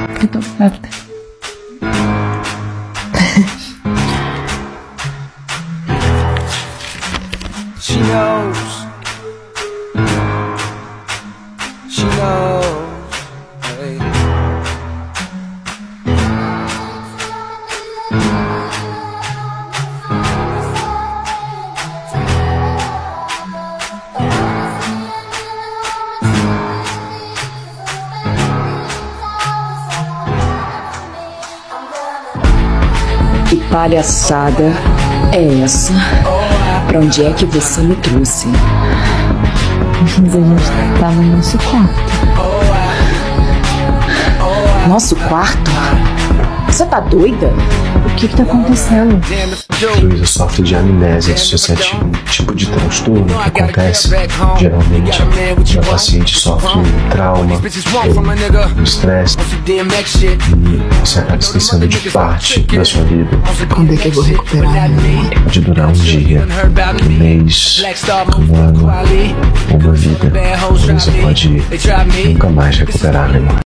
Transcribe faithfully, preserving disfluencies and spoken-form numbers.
Eu tô grávida. She knows. She knows. Hey. Que palhaçada é essa? Pra onde é que você me trouxe? Mas a gente tá no nosso quarto. Nosso quarto? Você tá doida? O que que tá acontecendo? Luiza sofre de amnésia dissociativa, um tipo de transtorno que acontece geralmente quando a paciente sofre um trauma ou um estresse e você acaba esquecendo de parte da sua vida. Quando é que eu vou recuperar? Pode durar um dia, um mês, um ano ou uma vida. Luiza pode nunca mais recuperar a memória.